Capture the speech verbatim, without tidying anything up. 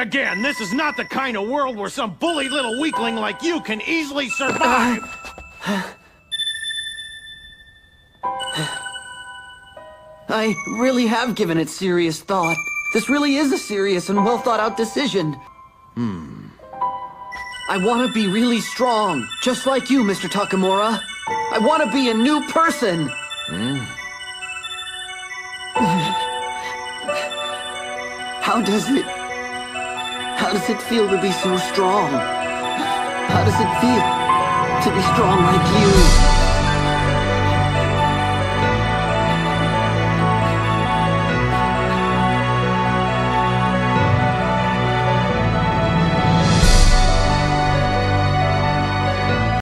again. This is not the kind of world where some bully little weakling like you can easily survive. I really have given it serious thought. This really is a serious and well-thought-out decision. Hmm. I want to be really strong, just like you, Mister Takamura. I want to be a new person. Hmm? How does it... How does it feel to be so strong? How does it feel to be strong like you?